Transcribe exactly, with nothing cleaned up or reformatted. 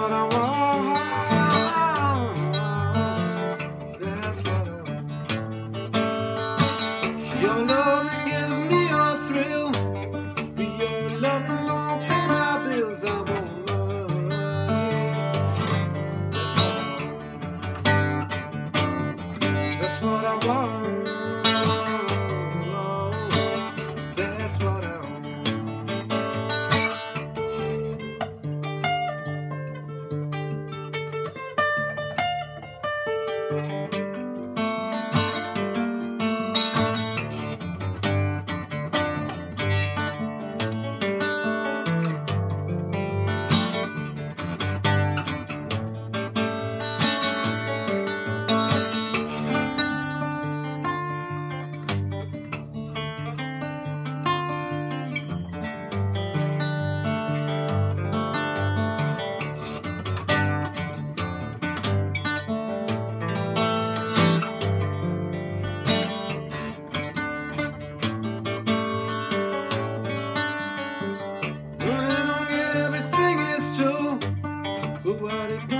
what I want. That's what I want. Your loving gives me a thrill. Your loving don't pay my bills. I won't love you. That's what I want. That's what I want. That's what I want. But what it